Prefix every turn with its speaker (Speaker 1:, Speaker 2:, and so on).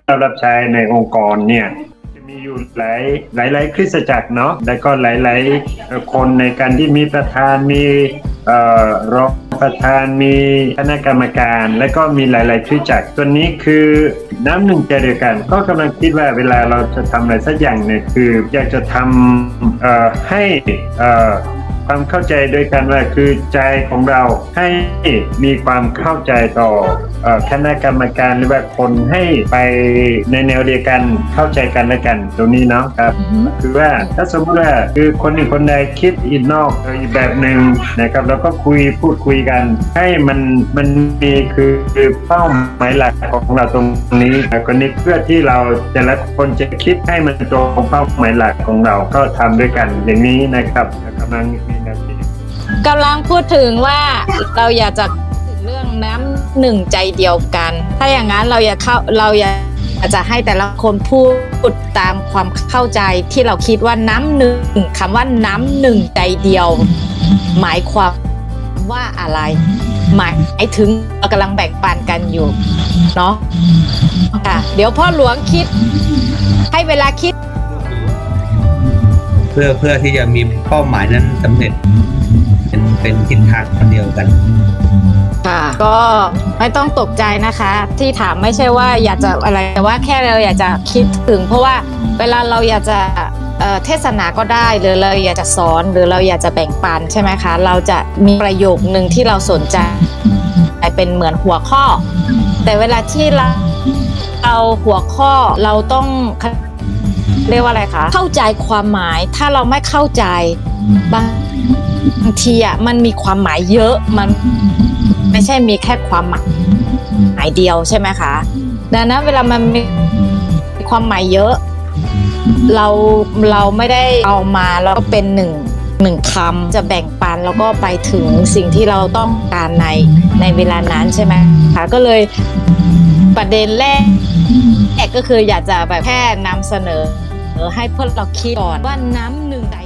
Speaker 1: เรารับใช้ในองค์กรเนี่ยจะมีอยู่หลายคริสตจักรเนาะแล้วก็หลายคนในการที่มีประธานมีรองประธานมีคณะกรรมการและก็มีหลายๆคริสตจักรตัวนี้คือน้ำหนึ่งใจเดียวกันก็กำลังคิดว่าเวลาเราจะทำอะไรสักอย่างเนี่ยคืออยากจะทำให้ความเข้าใจโดยกันว่าคือใจของเราให้มีความเข้าใจต่อคณะกรรมการหรือว่าคนให้ไปในแนวเดียวกันเข้าใจกันและกันตรงนี้เนาะครับคือว่าถ้าสมมติว่าคือคนหนึ่งคนใดคิดอีกนอกอีกแบบหนึ่งนะครับแล้วก็พูดคุยกันให้มันมีคือเป้าหมายหลักของเราตรงนี้คนนี้เพื่อที่เราแต่ละคนจะคิดให้มันตรงเป้าหมายหลักของเราก็ทำด้วยกันอย่างนี้นะครับกำลังมีแนวคิด
Speaker 2: กำลังพูดถึงว่าเราอยากจะเรื่องน้ำหนึ่งใจเดียวกันถ้าอย่างนั้นเราอยากจะให้แต่ละคนพูดตามความเข้าใจที่เราคิดว่าน้ำหนึ่งคำว่าน้ำหนึ่งใจเดียวหมายความว่าอะไรหมายถึงเรากำลังแบ่งปันกันอยู่เนาะค่ะเดี๋ยวพ่อหลวงคิดให้เวลาคิด
Speaker 3: เพื่อที่จะมีเป้าหมายนั้นสำเร็จเป็นทิศทางเดียวกัน
Speaker 2: ค่ะก็ไม่ต้องตกใจนะคะที่ถามไม่ใช่ว่าอยากจะอะไรแต่ว่าแค่เราอยากจะคิดถึงเพราะว่าเวลาเราอยากจะเทศนาก็ได้หรือเราอยากจะสอนหรือเราอยากจะแบ่งปันใช่ไหมคะเราจะมีประโยคนึงที่เราสนใจเป็นเหมือนหัวข้อแต่เวลาที่เราหัวข้อเราต้องเรียกว่าอะไรคะเข้าใจความหมายถ้าเราไม่เข้าใจบางทีอ่ะมันมีความหมายเยอะมันไม่ใช่มีแค่ความหมายเดียวใช่ไหมคะดังนั้นเวลามันมีความหมายเยอะเราไม่ได้เอามาแล้วก็เป็นหนึ่งคำจะแบ่งปันแล้วก็ไปถึงสิ่งที่เราต้องการในเวลานั้นใช่ไหมคะก็เลยประเด็นแรกก็คืออยากจะแบบแค่นำเสนอให้เพื่อนเราคิดก่อนว่าน้ำหนึ่งใจ